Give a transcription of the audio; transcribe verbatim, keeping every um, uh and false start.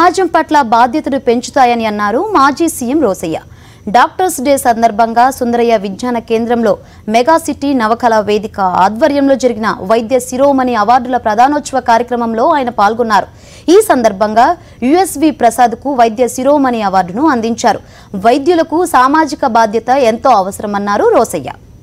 సమాజం పట్ల బాధ్యతను పెంచుతాయని అన్నారు మాజీ సీఎం రోసయ్య. డాక్టర్స్ డే సందర్భంగా సుందరయ్య విజ్ఞాన కేంద్రంలో మెగా సిటీ నవకళ వేదిక ఆధ్వర్యంలో జరిగిన వైద్య శిరోమణి అవార్డుల ప్రదానోత్సవ కార్యక్రమంలో ఆయన పాల్గొన్నారు. ఈ సందర్భంగా యుఎస్వి ప్రసాద్ కు వైద్య శిరోమణి అవార్డును అందించారు. వైద్యులకు సామాజిక బాధ్యత ఎంతో అవసరమన్నారు రోసయ్య.